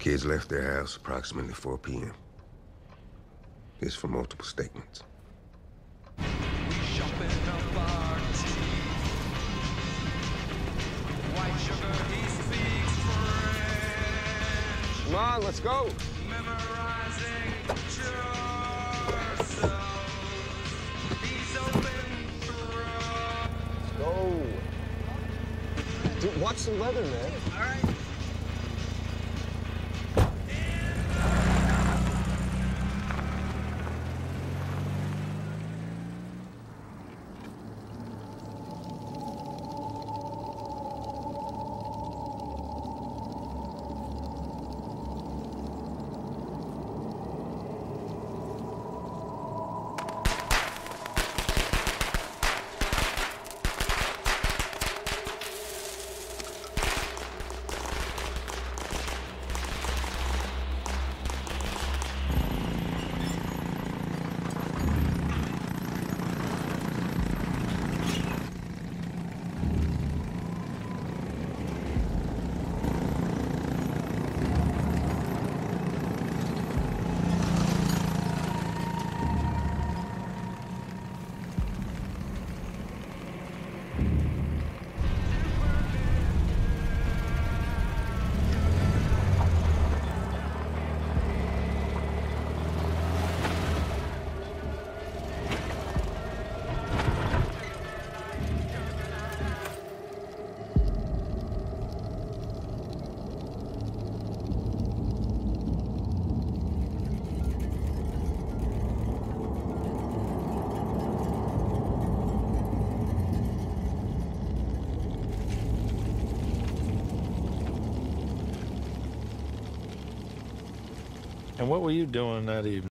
Kids left their house approximately 4 p.m. This for multiple statements. Come on, let's go. Let's go. Dude, watch the weather, man. All right. And what were you doing that evening?